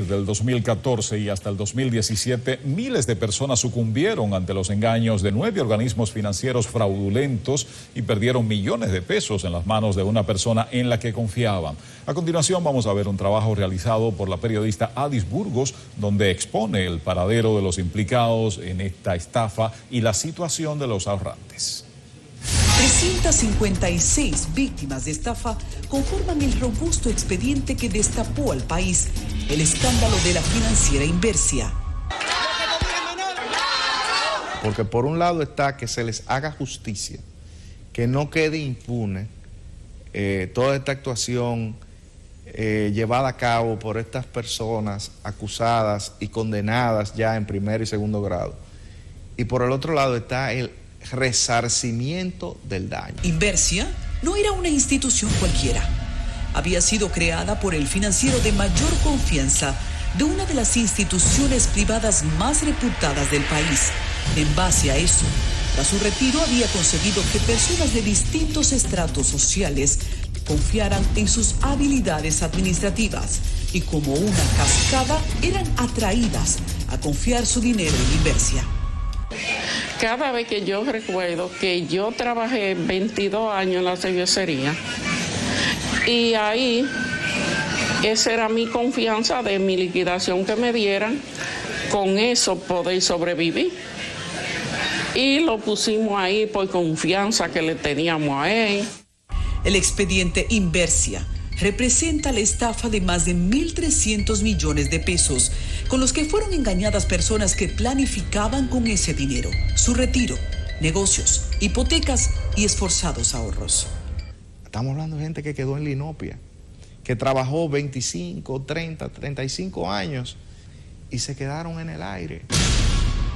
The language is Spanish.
Desde el 2014 y hasta el 2017, miles de personas sucumbieron ante los engaños de 9 organismos financieros fraudulentos y perdieron millones de pesos en las manos de una persona en la que confiaban. A continuación vamos a ver un trabajo realizado por la periodista Adis Burgos, donde expone el paradero de los implicados en esta estafa y la situación de los ahorrantes. 356 víctimas de estafa conforman el robusto expediente que destapó al país el escándalo de la financiera Inversia. Porque por un lado está que se les haga justicia, que no quede impune toda esta actuación llevada a cabo por estas personas acusadas y condenadas ya en primer y segundo grado. Y por el otro lado está el resarcimiento del daño. Inversia no era una institución cualquiera. Había sido creada por el financiero de mayor confianza de una de las instituciones privadas más reputadas del país. En base a eso, tras su retiro había conseguido que personas de distintos estratos sociales confiaran en sus habilidades administrativas y como una cascada eran atraídas a confiar su dinero en Inversia. Cada vez que yo recuerdo que yo trabajé 22 años en la cervecería y ahí esa era mi confianza de mi liquidación que me dieran, con eso poder sobrevivir. Y lo pusimos ahí por confianza que le teníamos a él. El expediente Inversia representa la estafa de más de 1.300 millones de pesos, con los que fueron engañadas personas que planificaban con ese dinero su retiro, negocios, hipotecas y esforzados ahorros. Estamos hablando de gente que quedó en la inopia, que trabajó 25, 30, 35 años y se quedaron en el aire.